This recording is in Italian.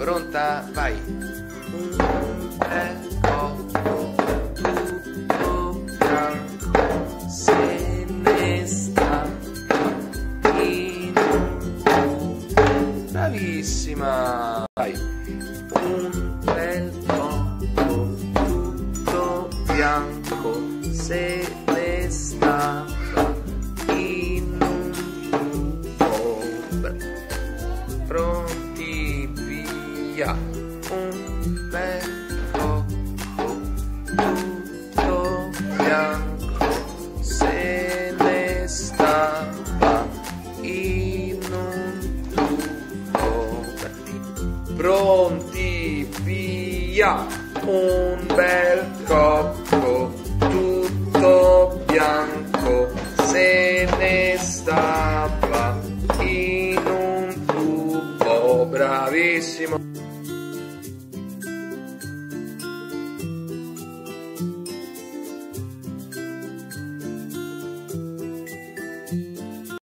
Pronta? Vai. Un bel cocco tutto bianco se ne sta in un tubo. Bravissima. Vai. Un bel cocco tutto bianco se ne stava in un tubo. Pronti, via. Un bel cocco tutto bianco se ne stava in un tubo. Pronti, via. Un bel cocco tutto bianco se ne stava in un tubo. Bravissimo.